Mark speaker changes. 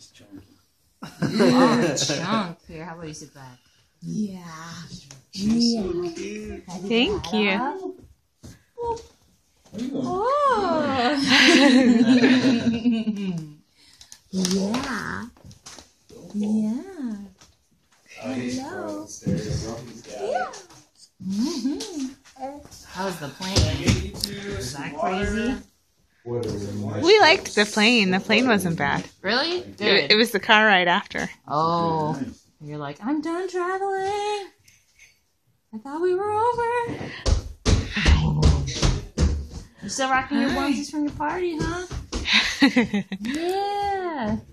Speaker 1: Oh, chunk. Here, how about you sit back?
Speaker 2: Yeah.
Speaker 3: She's so cute.
Speaker 4: Thank you.
Speaker 1: Oh.
Speaker 2: Yeah. Yeah. Hello. Yeah.
Speaker 1: How was the plane? Was that crazy?
Speaker 4: We liked the plane. The plane wasn't bad.
Speaker 1: Really? Good.
Speaker 4: It was the car ride after.
Speaker 1: Oh. You're like, I'm done traveling. I thought we were over. You still rocking your onesies from your party, huh? Yeah.